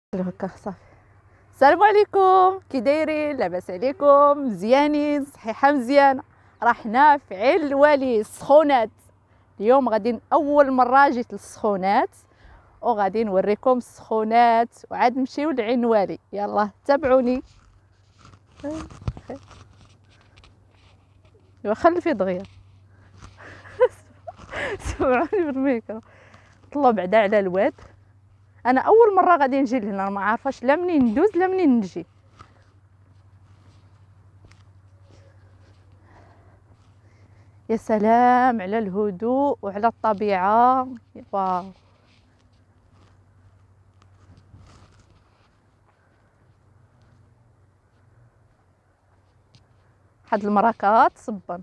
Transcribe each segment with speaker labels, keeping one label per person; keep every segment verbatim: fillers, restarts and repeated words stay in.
Speaker 1: هكا صافي. السلام عليكم، كي دايرين؟ لاباس عليكم؟ مزيانين؟ صحيحه مزيانه. راه حنا في عين الوالي السخونات. اليوم غادي اول مره جيت للسخونات وغادي نوريكم السخونات وعاد نمشيو لعين الوالي. يلا تابعوني. ايوا خلفي دغيا. سمعوني بالميكرو. طلعوا بعدا على الواد. انا اول مره غادي نجي لهنا، ما عارفاش لا منين ندوز لا منين نجي. يا سلام على الهدوء وعلى الطبيعه. واو، هاد المراكات صبا.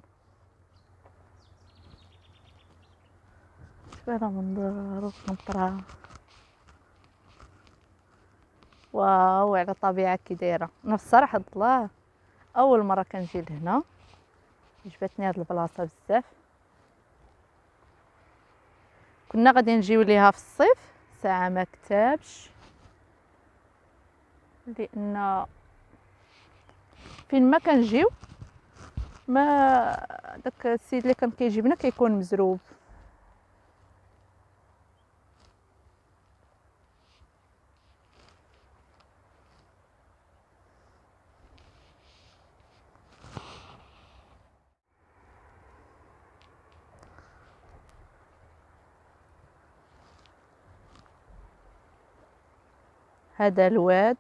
Speaker 1: شوف هذا منظر ومطره. واو على الطبيعه كي دايره. انا الصراحه الله اول مره كنجي لهنا، عجبتني هاد البلاصه بزاف. كنا غادي نجيو ليها في الصيف ساعه ما كتابش، لان فين ما كنجيو ما داك السيد اللي كان كيجيبنا كيكون مزروب. هذا الواد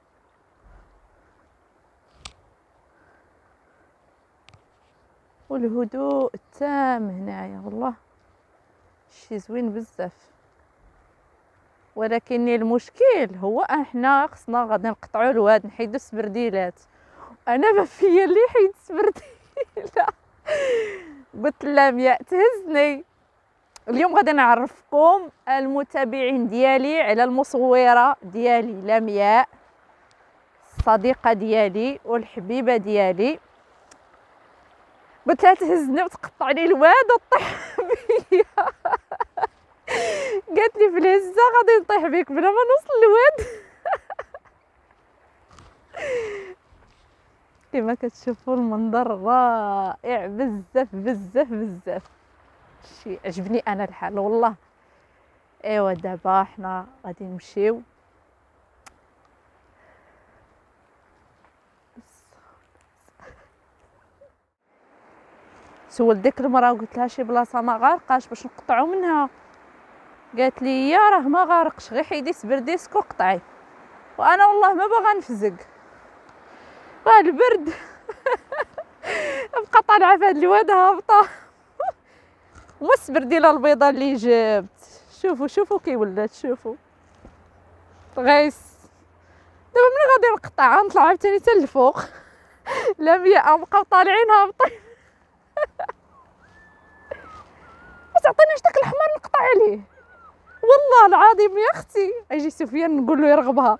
Speaker 1: والهدوء التام هنايا، والله شي زوين بزاف. ولكن المشكل هو احنا خصنا غادي نقطعوا الواد، نحيدو السبرديلات. انا ما فيا اللي حيد السبرديله. قلت لا مياء تهزني. اليوم غادي نعرفكم المتابعين ديالي على المصوره ديالي لمياء، الصديقه ديالي والحبيبه ديالي. قلت لها تهزني وتقطع لي الواد وطيح بيا. قالت لي في الهزه غادي نطيح بك بلا ما نوصل للواد. كما كتشوفوا المنظر رائع بزاف بزاف بزاف. شي عجبني انا الحال والله. ايوا دابا حنا غادي نمشيو. سولت ديك المراه وقلت لها شي بلاصه ما غارقاش باش نقطعوا منها. قالت لي يا راه ما غارقش، غير حيدي سبرديسك وقطعي. وانا والله ما باغا نفزق، راه البرد. بقى طالعه في هاد الواد هابطه. وما السبرديله البيضاء اللي جبت. شوفوا شوفوا كي ولات، شوفوا غيس. دابا ملي غادي نقطعها نطلع عاوتاني حتى للفوق. لا مية بقاو طالعين هابطين. ما تعطينيش داك الحمار نقطع عليه والله العظيم يا اختي. اجي سفيان نقول له يرغبها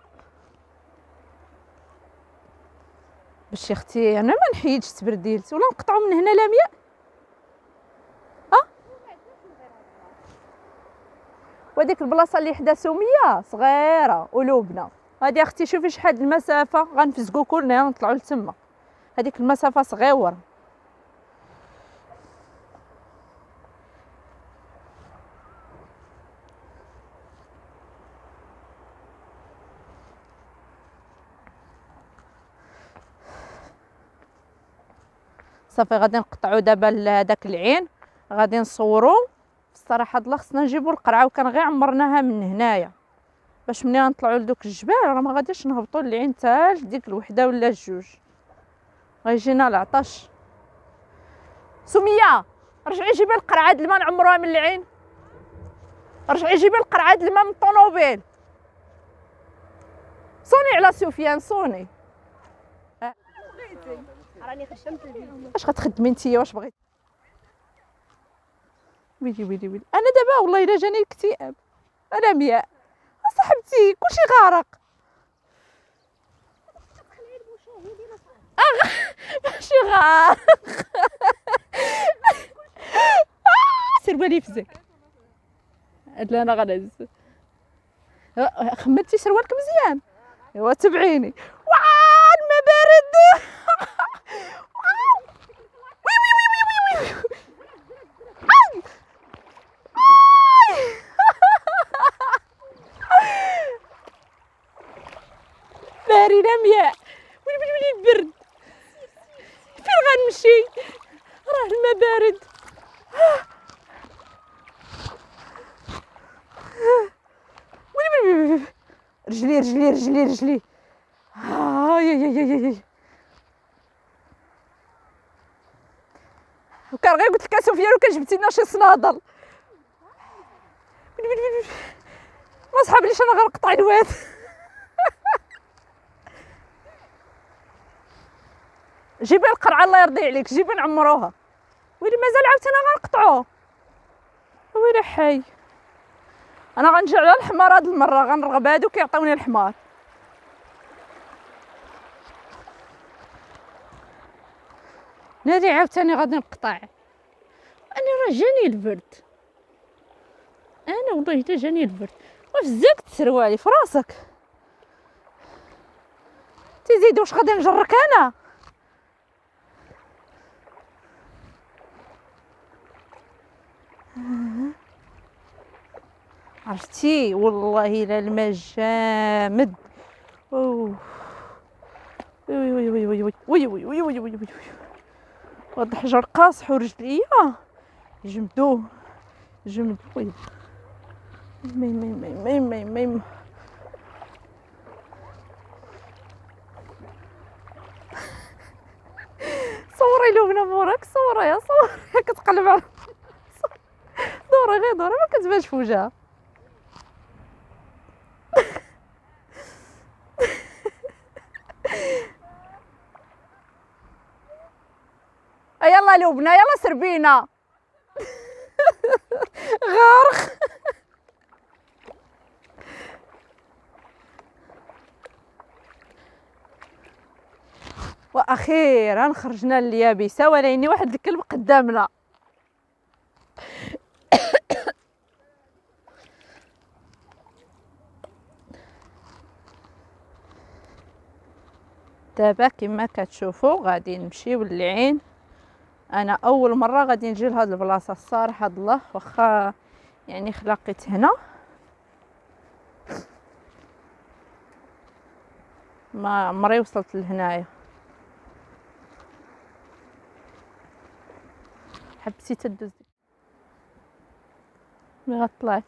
Speaker 1: باش يا اختي انا ما نحيدش سبرديلتي ولا نقطعوا من هنا لا مية. اه وديك البلاصه اللي حدا سميه صغيره ولوبنه. هادي اختي شوفي شحال المسافه، غنفزقوا كلنا نطلعوا لتما. هذيك المسافه صغيره. صافي غادي نقطعوا دابا هذاك العين، غادي نصوروا. الصراحه الله خصنا نجيبوا القرعه، وكان غير عمرناها من هنايا باش ملي نطلعوا لدوك الجبال راه ما غاديش نهبطوا للعين حتى لديك الوحده ولا الجوج، غيجينا العطش. سميه رجعي جيبي القرعه د الماء نعمروها من العين. رجعي جيبي القرعه د الماء من الطوموبيل. صوني على سفيان صوني.
Speaker 2: راني خدمت الفيديو.
Speaker 1: اش غتخدمي نتيا؟ واش بغيتي؟ ويلي ويلي ويلي انا دابا والله الا جاني الاكتئاب. انا مياء صاحبتي كلشي غارق. أغ... ماشي غارق. سير بالي فزك. لا انا غنهز. خمرتي سروالك مزيان. ايوا تبعيني. واه الماء بارد. وي وي وي وي وي وي. آي. آي. بارده مياه. ويلي ويلي ويلي البرد. فين غنمشي؟ راه الماء بارد. ويلي ويلي ويلي. رجلي رجلي رجلي رجلي. آه يا يا يا يا. وكان غير قلت لك سفيان وكان جبتي لنا شي صنادل. ويلي ويلي ويلي. ما صحابليش انا غنقطع الواد. جيبي القرعه الله يرضي عليك، جيبي نعمروها. ويلي مازال عاوتاني غنقطعو. ويلي حي. انا غنرجع على الحمار هاد المره، غنرغب هادو كيعطيوني الحمار. نادي عاوتاني غادي نقطع. انا راه جاني البرد، انا والله حتى جاني البرد. وفزاك سروالي في راسك. تزيد واش غادي نجرك انا؟ عرفتي والله الا الماء جامد. اوه وي وي وي وي وي وي وي وي وي وي وي. هاد الحجر قاصح ورجليا جمدوه جمد. وي مي مي مي مي مي مي. صوري لبنى موراك، صوري يا صوري كتقلب على دوري غير دوري ما كتبانش في وجهها. يلا لبنى يلا سربينا. غارق. واخيرا خرجنا لليابسه ولاني واحد الكلب قدامنا. دابا كما كتشوفوا غادي نمشيو للعين. انا اول مره غادي نجي لهاد البلاصه الصراحه الله، واخا يعني خلقت هنا ما عمري وصلت لهنايا. حبسي تدوز ملي غطلعي.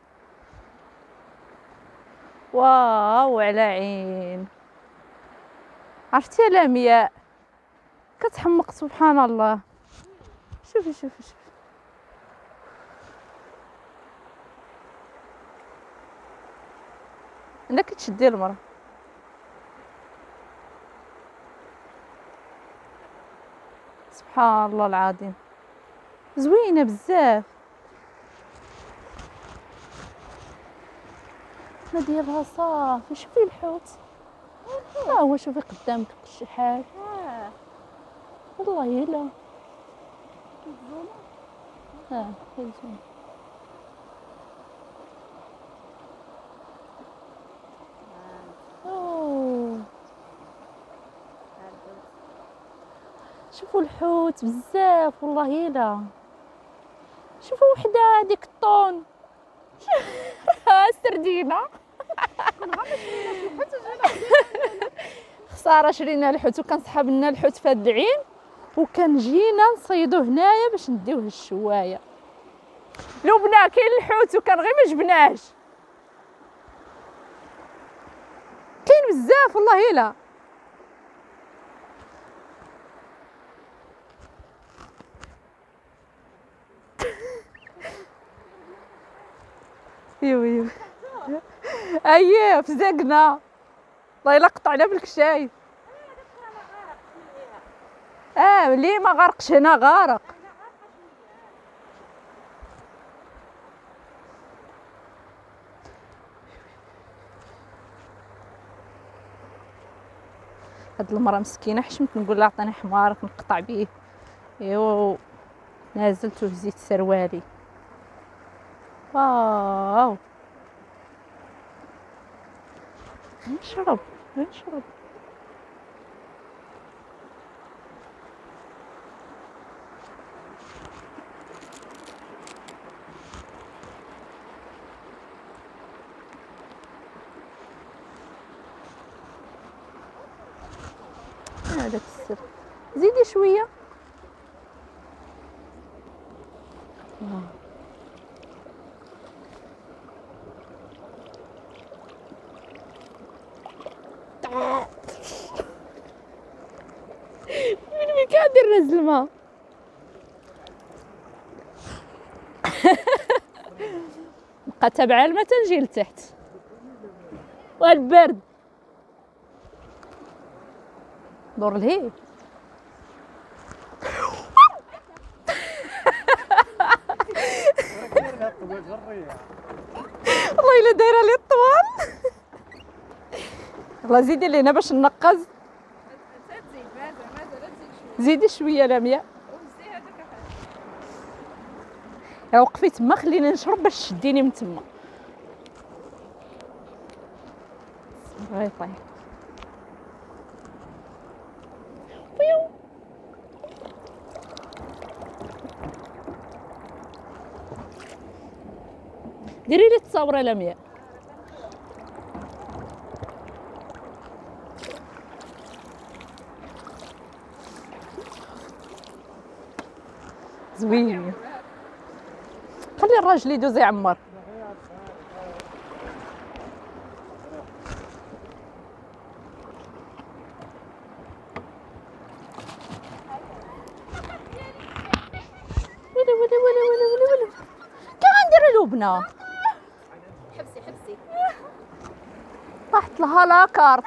Speaker 1: واو على عين. عرفتي على مياه كتحمق سبحان الله. شوفي شوفي شوفي. انا كتشدي المراه. سبحان الله العظيم زوينه بزاف. ما ديالها صافي. شوفي الحوت. ها هو شوفي قدامك شحال. والله الا ها كيزون. اوه شوفوا الحوت بزاف والله الا. شوفوا وحده هذيك الطون. السردينه. خساره شرينا الحوت وكنسحب لنا الحوت في هاد العين وكنجينا نصيدوه هنايا باش نديوه للشوايه. لبنى كاين الحوت وكان غير ما جبناهش. كاين بزاف والله الا. ايوا ايوا اييه فزقنا والله الا قطعنا بالكشايف. اه ليه ما غرقش هنا غارق. هاد المراه مسكينه حشمت نقول لها عطيني حمارك نقطع بيه. ايوا نازلت وهزيت سروالي. واو نشرب نشرب. هذاك السر زيدي شويه. آه. من وين كندير راس الماء؟ نبقى تابعه الماء تنجي لتحت. والبرد دور لهي. والله الا دايره لي الطوال. الله زيدي لينا باش نقز. زيدي شويه لمياء. يا وقفي تما خليني نشرب باش تشديني من تما. غيطيح. ديري لي التصاوره لمياء. زوين. خلي الراجل يدوز يعمر. ولا ولا ولا ولا ولا ولا كي غندير لبنه.
Speaker 2: حبسي حبسي.
Speaker 1: طاحت لها لاكارت.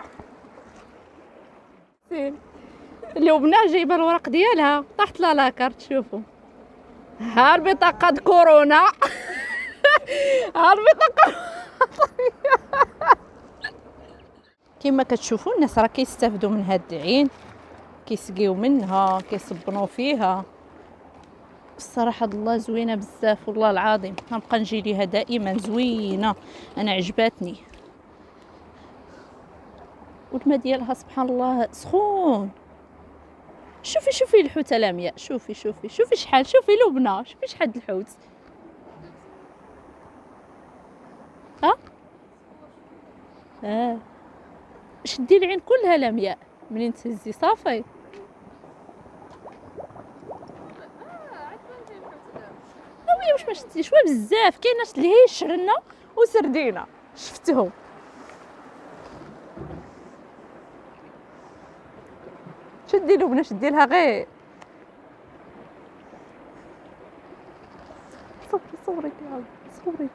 Speaker 1: اللبنه جايبه الورق ديالها طاحت لها لاكارت. شوفوا ها البطاقه د كورونا. ها البطاقه. كما كتشوفوا الناس راه كيستافدوا من هاد العين، كيسقيو منها، كيصبنوا فيها. الصراحه الله زوينه بزاف والله العظيم. غنبقى نجي ليها دائما، زوينه انا عجباتني. والماء ديالها سبحان الله سخون. شوفي شوفي الحوته لمياء. شوفي شوفي شوفي شحال. شوفي لبنه. شوفي شحال الحوت. ها اه شدي العين كلها لمياء منين تهزي صافي. وي واش ما شفتيش وا بزاف كاينه اللي هي شرنا وسردينه شفتهم. شدي لبنه شدي لها غير. صوري صوري كاع صوري.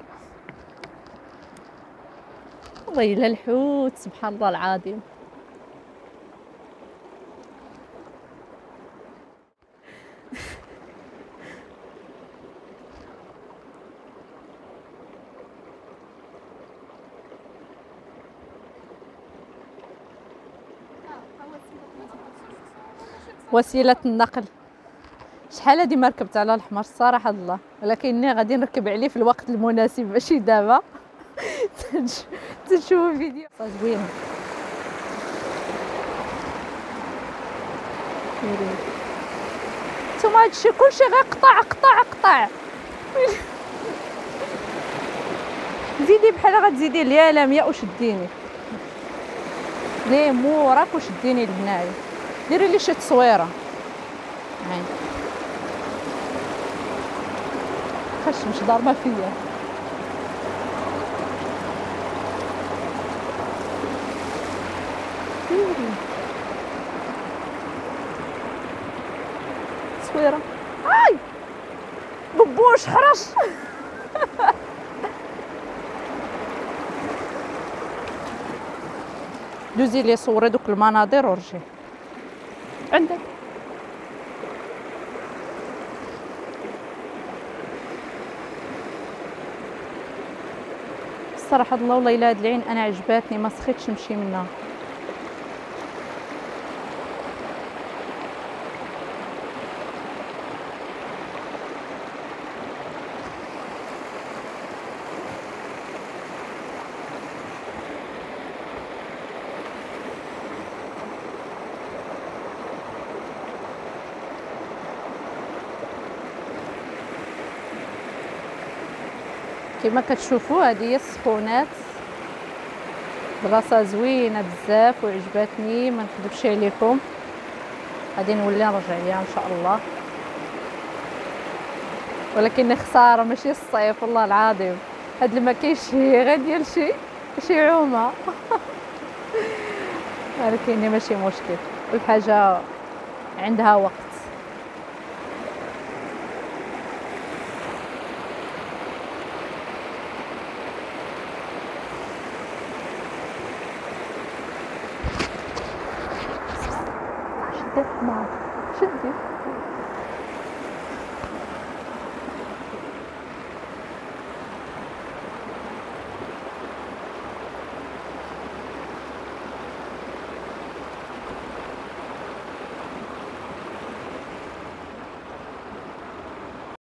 Speaker 1: والله الا الحوت سبحان الله العظيم. وسيله النقل. شحال هادي ما ركبت على الحمار الصراحه الله، ولكني غادي نركب عليه في الوقت المناسب ماشي دابا. تنشوفوا الفيديو زوينه. نتوما هادشي كلشي غير قطع قطع قطع. زيدي بحال غتزيدي ليا لمياء وشديني ليه موراك وشديني لهنايا. ديري لي شي تصويره. عين خش مش ضاربه فيا. تصويره. اي بوبوش حرش. دوزي لي صوري دوك المناظر ورجعي عندك. الصراحه الله والله الا هاد العين انا عجباتني ما سخيتش نمشي منها. كما كتشوفوا هذه هي السخونات، بلاصه زوينه بزاف وعجبتني ما نكذبش عليكم. غادي نولي نرجع ليها ان شاء الله، ولكن خساره ماشي الصيف والله العظيم. هاد الماء كيشهي غير ديال شي شي عومه ولكن ماشي مشكل، كل حاجه عندها وقت. شدي حمار شدي.